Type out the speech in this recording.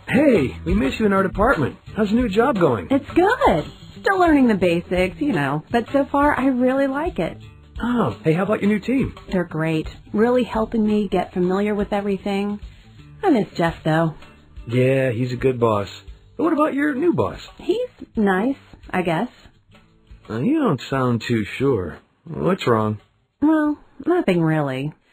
Hey, we miss you in our department. How's the new job going? It's good. Still learning the basics, but so far I really like it. Oh, hey, how about your new team? They're great. Really helping me get familiar with everything. I miss Jeff, though. Yeah, he's a good boss. But what about your new boss? He's nice, I guess. You don't sound too sure. What's wrong? Well, nothing really.